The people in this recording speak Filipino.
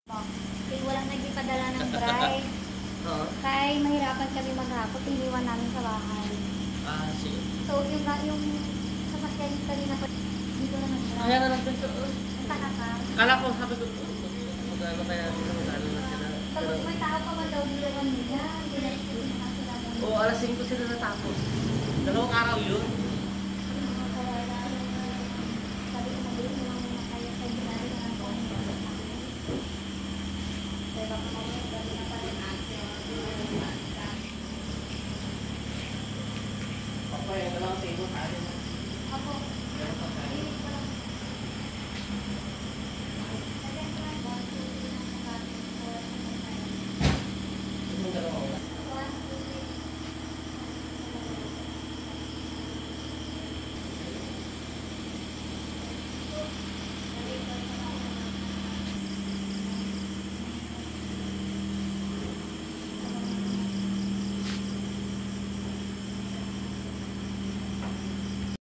Kaya walang nagpadala ng bride. Oo. Kaya mahirapan kami maghapot, iniwan namin sa bahay. Ah, sige. So, yung sasakyan kanina pa, dito na nag-drive. Kaya na lang dito. Punta ka. Kala ko, sabi ko, magkano kaya dito, magkano na sila. Tapos may tao pa man daw dito kanina. Oo, alas 5 sila natapos. 2 araw yun. Sabi ko mabilis na lang muna kayo sa ginari na lang po. Kaya baka mamaya gabi na pa rin. Papaya na lang tayo sa atin. Ako.